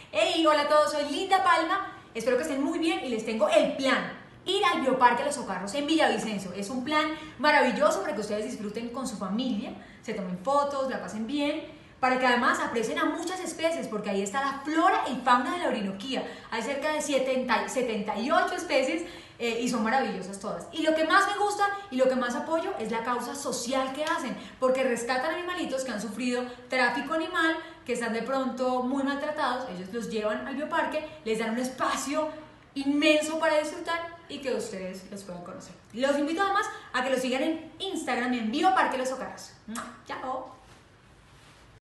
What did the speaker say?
Hey, hola a todos, soy Linda Palma, espero que estén muy bien y les tengo el plan. Ir al Bioparque Los Ocarros en Villavicencio. Es un plan maravilloso para que ustedes disfruten con su familia, se tomen fotos, la pasen bien, para que además aprecien a muchas especies, porque ahí está la flora y fauna de la Orinoquía. Hay cerca de 78 especies y son maravillosas todas. Y lo que más me gusta y lo que más apoyo es la causa social que hacen, porque rescatan animalitos que han sufrido tráfico animal, que están de pronto muy maltratados. Ellos los llevan al bioparque, les dan un espacio inmenso para disfrutar y que ustedes los puedan conocer. Los invito además a que los sigan en Instagram en Bioparque Los Ocarros. ¡Chao!